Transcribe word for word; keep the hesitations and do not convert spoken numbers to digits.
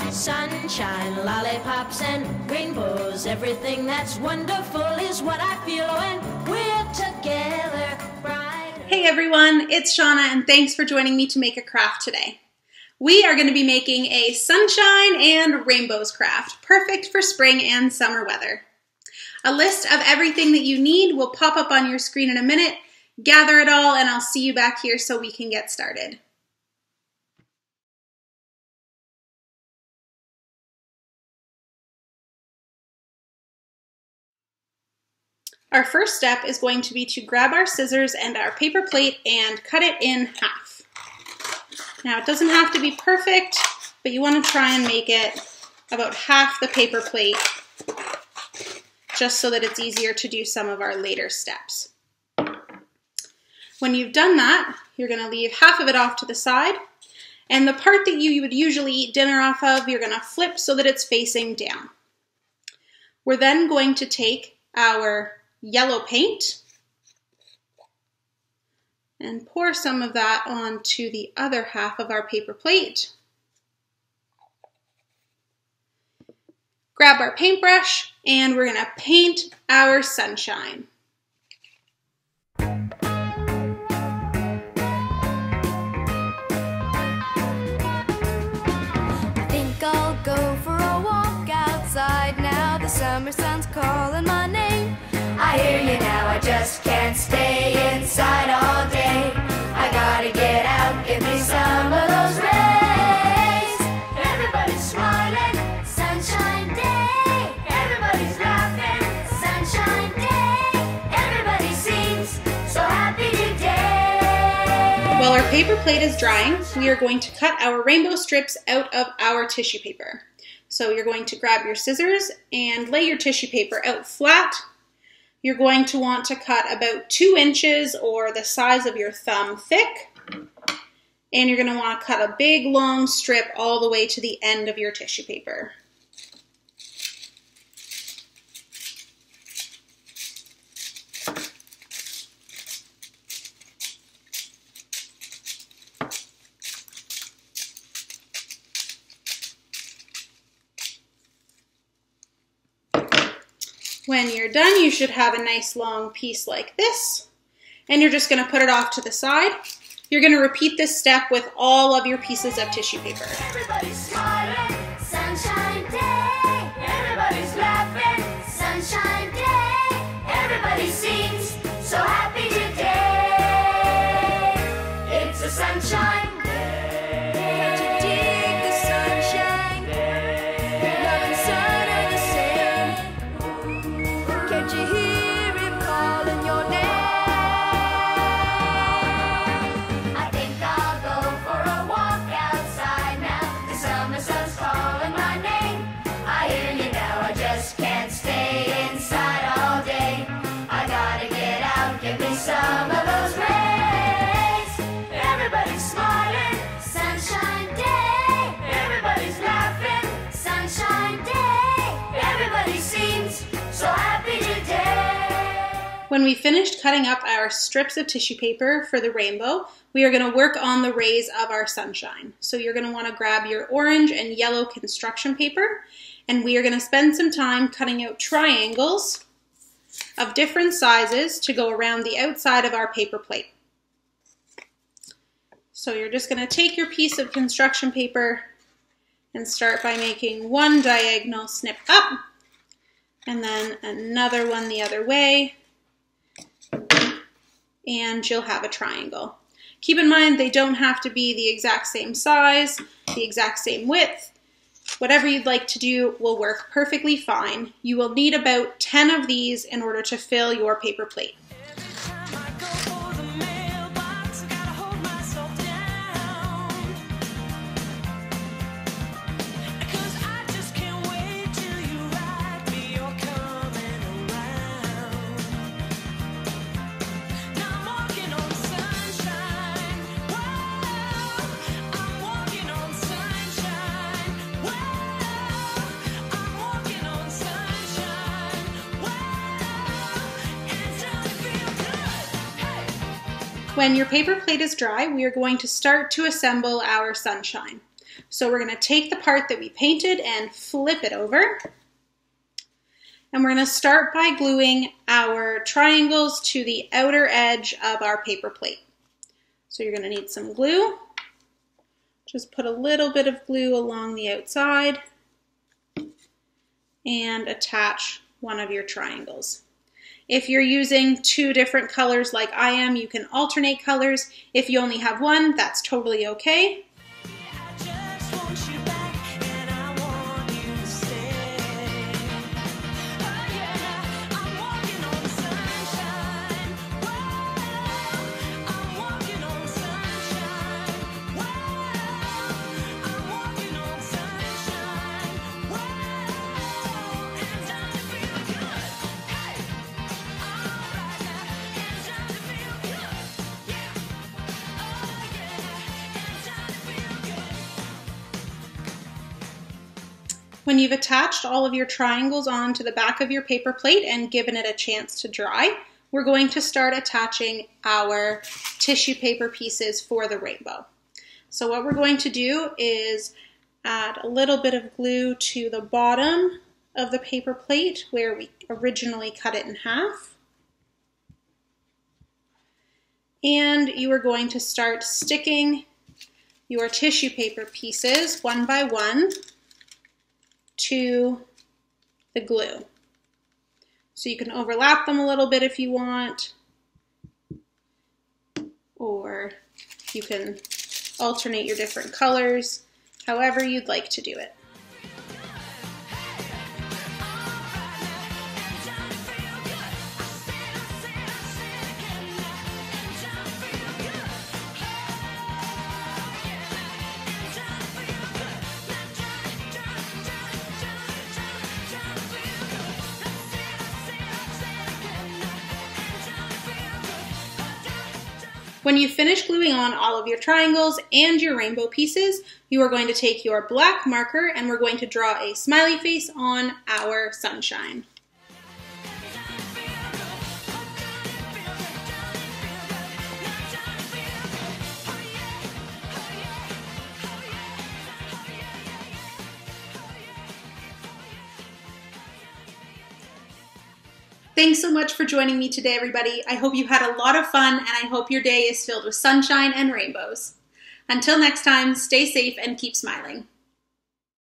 Sunshine, lollipops, and rainbows. Everything that's wonderful is what I feel when we're together. Brighter. Hey everyone, it's Shauna, and thanks for joining me to make a craft today. We are going to be making a sunshine and rainbows craft, perfect for spring and summer weather. A list of everything that you need will pop up on your screen in a minute. Gather it all, and I'll see you back here so we can get started. Our first step is going to be to grab our scissors and our paper plate and cut it in half. Now, it doesn't have to be perfect, but you want to try and make it about half the paper plate, just so that it's easier to do some of our later steps. When you've done that, you're going to leave half of it off to the side, and the part that you would usually eat dinner off of, you're going to flip so that it's facing down. We're then going to take our yellow paint and pour some of that onto the other half of our paper plate. Grab our paintbrush and we're going to paint our sunshine. I think I'll go for a walk outside now. The summer sun's calling my name. I hear you now, I just can't stay inside all day. I gotta get out, give me some of those rays. Everybody's smiling, sunshine day. Everybody's laughing, sunshine day. Everybody seems so happy today. While our paper plate is drying, we are going to cut our rainbow strips out of our tissue paper. So you're going to grab your scissors and lay your tissue paper out flat. You're going to want to cut about two inches or the size of your thumb thick. And you're going to want to cut a big long strip all the way to the end of your tissue paper. When you're done, you should have a nice long piece like this, and you're just going to put it off to the side. You're going to repeat this step with all of your pieces of tissue paper. Everybody's smiling, sunshine day. Everybody's laughing, sunshine day. Everybody seems so happy today. It's a sunshine day. Can't you dig the sunshine? Love and sun are the same. Can't you hear him calling your name? I think I'll go for a walk outside now. The summer sun's calling my name. I hear you now, I just can't stay inside all day. I gotta get out, give me some of those rays. Everybody's smiling, sunshine day. Everybody's laughing, sunshine day. Everybody seems so happy today. When we finished cutting up our strips of tissue paper for the rainbow, we are going to work on the rays of our sunshine. So you're going to want to grab your orange and yellow construction paper, and we are going to spend some time cutting out triangles of different sizes to go around the outside of our paper plate. So you're just going to take your piece of construction paper and start by making one diagonal snip up, and then another one the other way, and you'll have a triangle. Keep in mind they don't have to be the exact same size, the exact same width. Whatever you'd like to do will work perfectly fine. You will need about ten of these in order to fill your paper plate. When your paper plate is dry, we are going to start to assemble our sunshine. So we're going to take the part that we painted and flip it over. And we're going to start by gluing our triangles to the outer edge of our paper plate. So you're going to need some glue. Just put a little bit of glue along the outside and attach one of your triangles. If you're using two different colors like I am, you can alternate colors. If you only have one, that's totally okay. When you've attached all of your triangles onto the back of your paper plate and given it a chance to dry, we're going to start attaching our tissue paper pieces for the rainbow. So what we're going to do is add a little bit of glue to the bottom of the paper plate where we originally cut it in half. And you are going to start sticking your tissue paper pieces one by one to the glue. So you can overlap them a little bit if you want, or you can alternate your different colors, however you'd like to do it. When you finish gluing on all of your triangles and your rainbow pieces, you are going to take your black marker and we're going to draw a smiley face on our sunshine. Thanks so much for joining me today, everybody. I hope you had a lot of fun, and I hope your day is filled with sunshine and rainbows. Until next time, stay safe and keep smiling.